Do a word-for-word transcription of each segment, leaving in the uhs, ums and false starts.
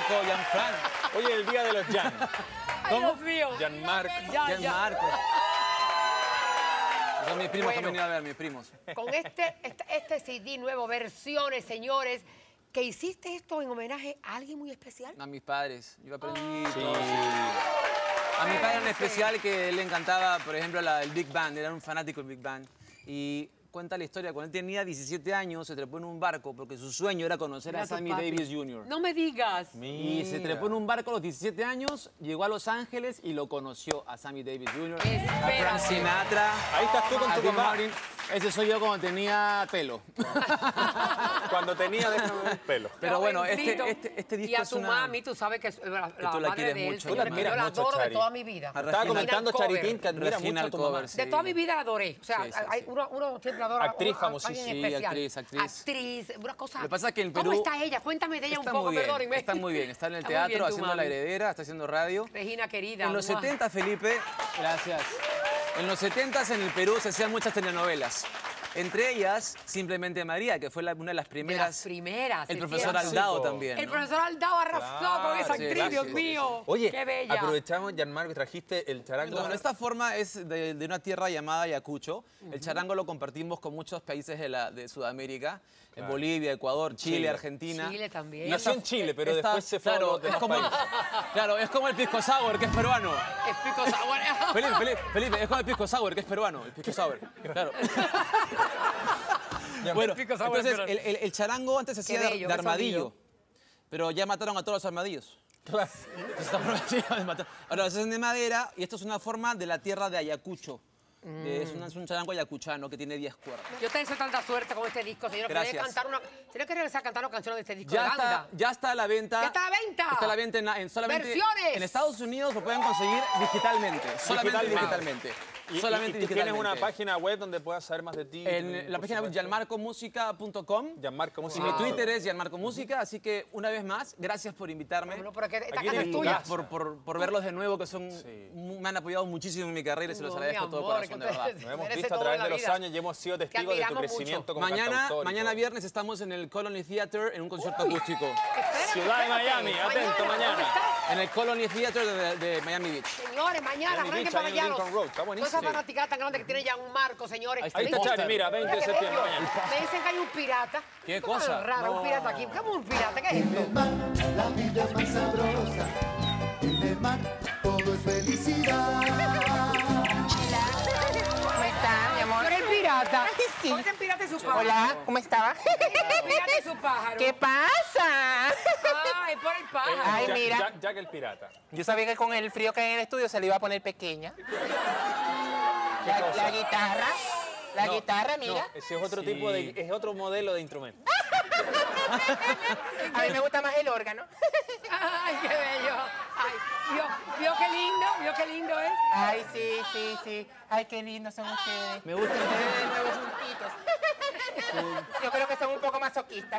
Gianmarco, Gianfran. Hoy es el día de los Jan. Ay, Dios mío. Gianmarco. Ya, ya. Gianmarco. Son mis primos Bueno. que han venido a ver, mis primos. Con este, este, este C D nuevo, versiones, señores, que hiciste esto en homenaje a alguien muy especial. A mis padres. Yo aprendí Ah. todo. A mi padre en especial, que le encantaba, por ejemplo, la, el Big Band. Era un fanático del Big Band. Y cuenta la historia, cuando él tenía diecisiete años, se trepó en un barco porque su sueño era conocer Mira a tu Sammy papi. Davis junior No me digas. Y se trepó en un barco a los diecisiete años, llegó a Los Ángeles y lo conoció a Sammy Davis junior, a Espérate. Frank Sinatra. Ahí estás tú con a tu Dean papá. Martin. Ese soy yo cuando tenía pelo. Cuando tenía déjame el pelo. Pero bueno, este, Jovencito. este, este disco Y a es tu una... mami, tú sabes que es la, la tú la madre quieres de él, mucho, señores, la que yo la admiras mucho, adoro de Chari. toda mi vida. A Estaba Regina- comentando Cover. Charitín que admira Regina mucho a tu Alcover, mamá. sí. De toda mi vida la adoré. O sea, Sí, sí, hay, sí. Uno, uno siempre adora Actriz a- a famosísima. alguien Sí, especial. actriz, actriz. Actriz, una cosa... Lo que pasa es que en ¿Cómo Perú está ella? Cuéntame de ella un Está poco, muy bien, perdónenme. está muy bien. Está en el Está muy bien teatro, tu haciendo La mami. Heredera, está haciendo radio. Regina querida. En los ¡mua! setenta, Felipe, gracias. En los setenta en el Perú se hacían muchas telenovelas. Entre ellas, Simplemente María, que fue la- una de las De primeras. las primeras. El es profesor cierto. Aldao también. El ¿no? profesor Aldao arrasó Claro, con esa sí, actriz, Dios clásico. mío. Oye, Qué bella. aprovechamos, Gianmarco, que trajiste el charango. Bueno, esta forma es de, de una tierra llamada Ayacucho. El charango lo compartimos con muchos países de, la, de Sudamérica. En Bolivia, Ecuador, Chile, Chile. Argentina. Chile también. Y Nació esta- en Chile, pero esta- después se fue a claro, los es demás como, países. claro, es como el pisco sour, que es peruano. Es pico sour. Felipe, Felipe, Felipe, es como el pisco sour, que es peruano. El pisco sour, claro. Bueno, pisco sour entonces peruano. el, el- el charango antes se hacía de, bello, de qué armadillo. sonido. Pero ya mataron a todos los armadillos. Entonces está prohibido de matar. Ahora se hacen de madera y esto es una forma de la tierra de Ayacucho. Eh, Es, una- es un charango ayacuchano que tiene diez cuerdas. Yo te deseo tanta suerte con este disco, señor. que Gracias. Tenía que cantar una, tenía que regresar a cantar una canción de este disco Ya de está, banda. ya está a la venta. ¡Ya está a la venta! Está a la venta en, en solamente... ¡Versiones! En Estados Unidos lo pueden conseguir digitalmente. Solamente digitalmente. Y, solamente y- y tú digitalmente. tienes una página web donde puedas saber más de ti. En la por página web supuesto. gianmarco música punto com. Gianmarco Y Música. mi Twitter es Gianmarco Música, así que una vez más, gracias por invitarme. Bueno, pero que esta Aquí casa es tienes tuya. tu Por, por, por verlos de nuevo, que son Sí. mu- me han apoyado muchísimo en mi carrera y se los No, agradezco mi de todo amor, corazón, que de verdad. ustedes- Nos hemos merece visto a todo través en de la los vida. años y hemos sido Que testigos de tu admiramos mucho. crecimiento como Mañana, cantautor y mañana todo. viernes estamos en el Colony Theater en un concierto Uy. acústico. Espérate, Ciudad de espérate. Miami, atento, mañana. ¿Dónde está? En el Colony Theater de, de Miami Beach. Señores, mañana, Miami arranquen Beach, para ahí en allá. Lincoln Road, está buenísimo. Toda esa fanaticada tan grande que tiene ya un marco, señores. Ahí está Ahí el está póster. Chari, mira, veinte de Mira qué septiembre bello. mañana. Me dicen que hay un pirata. ¿Qué Cosa cosa? rara, un No. pirata aquí. ¿Cómo un pirata? ¿Qué es En esto? el mar, la vida es más sabrosa. En el mar, todo es felicidad. ¿Cómo está, mi amor? ¿Tú eres el pirata? Sí. ¿Cómo es el pirata y su pájaro? Hola, ¿cómo estaba? El pirata y su pájaro. ¿Qué pasa? Ay, por el pájaro. Ay, Jack- mira. Jack, Jack el pirata. Yo sabía que con el frío que hay en el estudio se le iba a poner pequeña. La, cosa? la guitarra, la No, guitarra, mira. No, ese es otro Sí. tipo de, es otro modelo de instrumento. A mí me gusta más el órgano. Ay, qué bello. Ay, vio, vio qué lindo, vio qué lindo es. Ay, sí, sí, sí. Ay, qué lindos son ustedes. Me gusta. Ustedes de nuevo juntitos. Yo creo que son un poco masoquistas.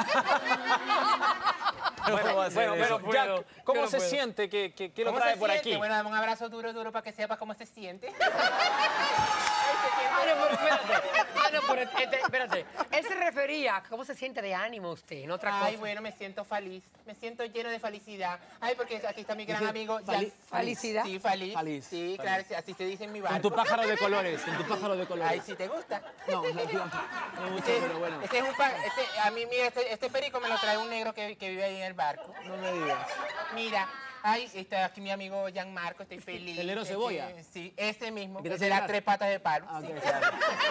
Bueno, Bueno, bueno, bueno, Jack, ¿cómo Yo no se puedo. siente? ¿Qué, qué, qué lo ¿Cómo trae se por siente? aquí? Bueno, dame un abrazo duro, duro para que sepas cómo se siente. Ay, Ah, no, pero espérate. Ah, no, pero este, espérate. Él se refería a cómo se siente de ánimo usted, no otra cosa. Ay, bueno, me siento feliz. Me siento lleno de felicidad. Ay, porque aquí está mi gran Dice, amigo. fali- Jan- felicidad. Sí, feliz. Feliz, Sí, feliz. claro, sí, así se dice en mi barco. Con tu pájaro de colores, con tu pájaro de colores. Ay, ¿sí te gusta? No, no, no, no mucho, Este, pero bueno. este es un pa- este, a mí, mira, este, este perico me lo trae un negro que, que vive ahí en el barco. No me digas. Mira, ay, está aquí mi amigo Gianmarco, estoy feliz. ¿El negro Este, cebolla? Sí, ese mismo, ¿Que te el hace de las llorar? tres patas de palo. Ah, sí. ok, claro.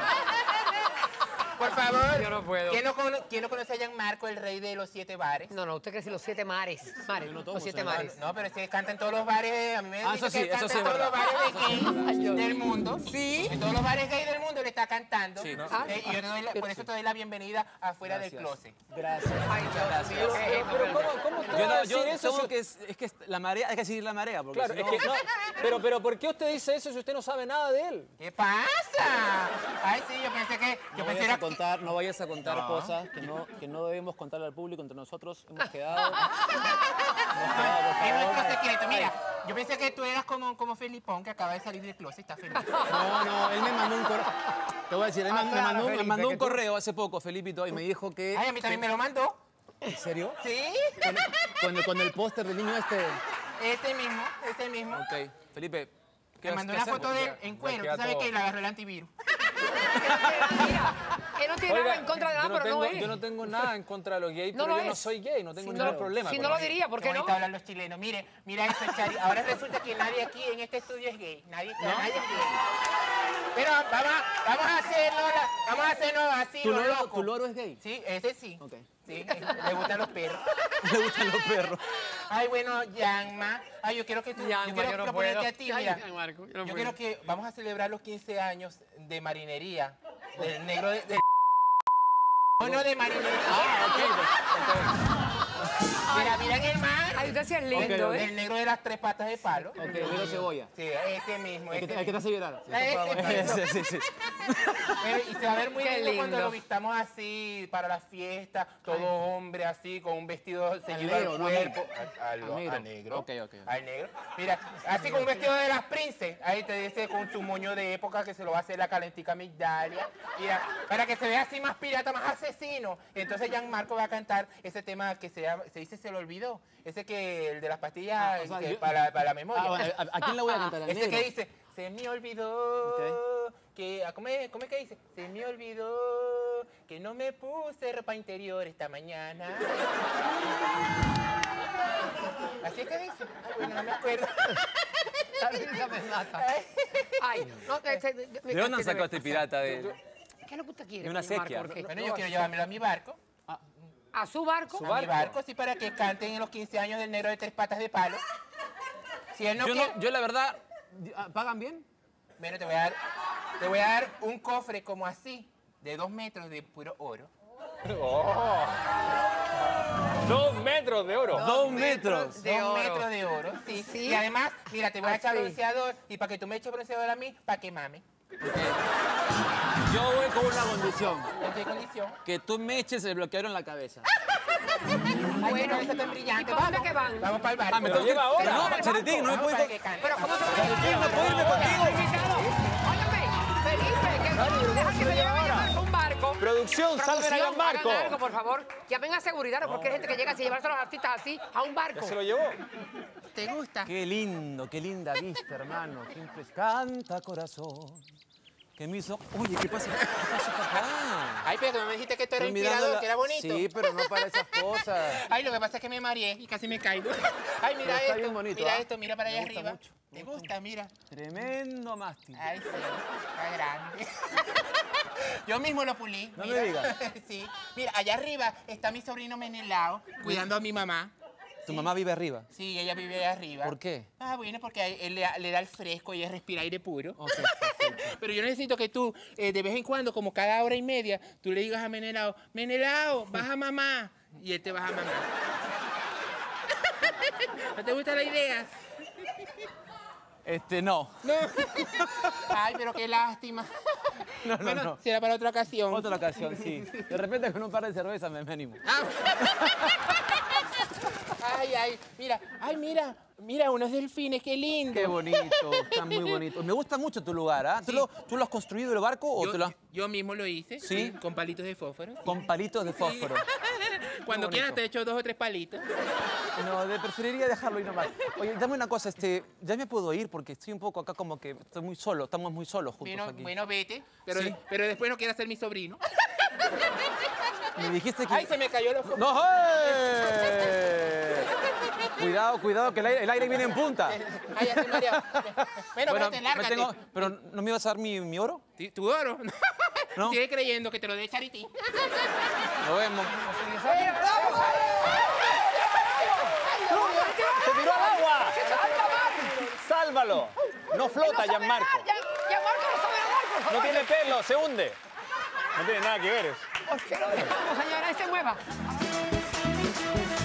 Por favor, Yo no puedo. ¿quién no, cono- quién no conoce a Gianmarco, el rey de los siete bares? No, no, usted cree si los siete mares. Mares, Yo no tomo, los siete señor. mares. No, pero es que canta en todos los bares. A mí me Ah, dice eso sí, que eso canta sí en es todos los verdad. bares de gay del mundo. Sí. En todos los bares gay del mundo le está cantando. Sí, ¿no? Ah. Eh, y yo te doy la- por eso te doy la bienvenida afuera Gracias. del closet. Gracias. Ay, Dios Gracias. mío, ¿qué es esto? Pero ¿cómo, cómo te Yo, va no, a yo decir eso? tengo si- que es, es que la marea, hay que seguir la marea, porque Claro, si es no- que no. Pero, pero ¿por qué usted dice eso si usted no sabe nada de él? ¿Qué pasa? Ay, sí, yo pensé que... Yo no pensé vayas era a contar, no vayas a contar No. cosas que no, que no debemos contarle al público. Entre nosotros hemos quedado. hemos quedado, por Es nuestro favor. secreto. Mira, yo pensé que tú eras como, como Felipón, que acaba de salir del closet y está feliz. No, no, él me mandó un correo. Te voy a decir, él Ah, me claro, mandó, me Felipe, mandó que un tú- correo hace poco, Felipito, y me dijo que... Ay, a mí también me lo mandó. ¿En serio? ¿Sí? Con, con el, con el póster del niño este. Ese mismo, ese mismo. Ok. Felipe, ¿qué Me has- mandó qué una hacemos? foto de él en cuero. queda ¿Tú sabes todo. que le agarró el antivirus? Mira, él no tiene nada en contra de nada, yo no, pero tengo, no es. yo no tengo nada en contra de los gays, No pero lo yo no es. soy gay, no tengo Si ningún no- problema. si con no lo eso. diría, ¿por qué bonito no? hablan los chilenos. Mire, mira eso, Chari. Ahora resulta que nadie aquí en este estudio es gay. Nadie, nadie es gay. Pero vamos, a- vamos a hacerlo, la- vamos a hacerlo así, ¿Tu lo loro, loco. ¿Tu loro es gay? Sí, ese sí. Ok. Sí, le gustan los perros. Le gustan los perros. Ay, bueno, Yanma. Ay, yo quiero que tú. Yanma, yo quiero yo no proponerte puedo. a ti, Ay, mira. Gianmarco, yo no yo puedo. quiero que vamos a celebrar los quince años de marinería. Del negro de. del- No, no, de marinería. Mira, mira en el mar. Ay, usted sí es lindo, Ok, ok. ¿eh? El negro de las tres patas de palo. Ok, negro cebolla. Sí, ese mismo. El que Ese te, el que te hace llorar. mismo. Ese Sí, mismo. sí, sí. Pero, y se va a ver muy Qué lindo cuando lindo. lo vistamos así para la fiesta, todo hombre así, con un vestido ceñido negro, al no cuerpo. negro. Al, al- Al negro. al negro. Ok, ok, ok. Al negro. Mira, así con un vestido de las princes. Ahí te dice con su moño de época que se lo va a hacer la calentica Migdalia. Mira, para que se vea así más pirata, más asesino. Entonces Gianmarco va a cantar ese tema que se, llama, se dice Se lo olvidó. Ese que, el de las pastillas Ah, o sea, que- yo- para, para la memoria. Ah, bueno, ¿a, a quién le voy a cantar? ¿Al Ese negro? que dice, se me olvidó, que, ah, ¿cómo es, ¿cómo es que dice? Se me olvidó que no me puse ropa interior esta mañana. Así es que dice. Ay, bueno, no me acuerdo. La risa me mata. Ay, no, te- te- te- ¿De dónde han sacado este pirata? De... ¿Qué es lo que usted quiere? De una Gianmarco? sequía. ¿Por qué? Bueno, yo quiero llevármelo a mi barco. ¿A su barco? A mi barco, sí, para que canten en los quince años del negro de tres patas de palo. Si él no Yo, quiere... no, yo la verdad... ¿Pagan bien? Bueno, te voy a dar, te voy a dar un cofre como así, de dos metros de puro oro. Dos metros de oro. Dos metros. de Dos oro. metros de oro, sí. Sí. Y además, mira, te voy a echar Así. bronceador y para que tú me eches bronceador a mí, para que mame. Yo voy con una condición. ¿En qué condición? Que tú me eches el bloqueador en la cabeza. Ay, que no es tan brillante. ¿Y para dónde Vamos, que van? vamos para el barco. Ah, me Lo tengo que... lleva ahora. Pero no, Vamos, Charetín, no me Vamos puedo para ir que con... cante. Pero ¿cómo se va a Charetín, no puedo irme contigo. Óigame, Felipe, que no deja que me lleve a Gianmarco un barco. Producción, salven a Producción, Gianmarco. hagan algo, por favor. Llamen a seguridad, porque hay gente que llega sin llevarse a los artistas así a un barco. ¿Ya se lo llevó? ¿Te gusta? Qué lindo, qué linda vista, hermano. Qué impres- Canta, corazón. Que me hizo... Oye, ¿qué pasa? ¿Qué pasa, papá? Ay, pero tú me dijiste que esto era Estoy mirando inspirador, la- que era bonito. Sí, pero no para esas cosas. Ay, lo que pasa es que me mareé y casi me caigo. Ay, mira Pero está esto, bien bonito, mira ¿ah? esto, mira para Me allá gusta arriba. mucho, me ¿Te gusta gusta? Mira. Tremendo mástil. Ay, sí, está grande. Yo mismo lo pulí. No me mira. digas. Sí. Mira, allá arriba está mi sobrino Menelao cuidando a mi mamá. ¿Tu mamá vive arriba? Sí, ella vive allá arriba. ¿Por qué? Ah, bueno, porque a él le, le da el fresco y ella respira aire puro. Ok, perfecto. Pero yo necesito que tú, eh, de vez en cuando, como cada hora y media, tú le digas a Menelao, Menelao, baja mamá. Y él te baja mamá. ¿No te gusta la idea? Este, no. No. Ay, pero qué lástima. No, no, Bueno, no. será para otra ocasión. Otra ocasión, sí. De repente con un par de cervezas me, me animo. Ah. Ay, ay, mira, ay, mira, mira, unos delfines, qué lindo. Qué bonito, está muy bonito. Me gusta mucho tu lugar, ¿ah? ¿Tú, Sí. lo, ¿Tú lo has construido el barco o Yo, te lo has... yo mismo lo hice. ¿Sí? Con palitos de fósforo. con palitos de fósforo? Cuando bonito. quieras te echo dos o tres palitos. No, de, preferiría dejarlo ahí nomás. Oye, dame una cosa, este, ya me puedo ir porque estoy un poco acá como que estoy muy solo, estamos muy solos juntos Bueno, aquí. bueno, vete, pero, Sí. pero después no quieras ser mi sobrino. Me dijiste que... Ay, se me cayó los... ¡No! ¡eh! Cuidado, cuidado, que el aire, el aire viene en punta. Ay, ya estoy mareado. Bueno, Bueno, vete, me lárgate. tengo- pero ¿no me ibas a dar mi, mi oro? ¿Tu- ¿Tu oro? No. Sigue creyendo que te lo dé Charity. Lo vemos. ¡Se tiró al agua! ¡Sálvalo! No flota, Gianmarco. Gianmarco no sabe nadar, por favor. No tiene pelo, se hunde. No tiene nada que ver eso. ¿Por qué no dejamos, señora? Ahí se mueva.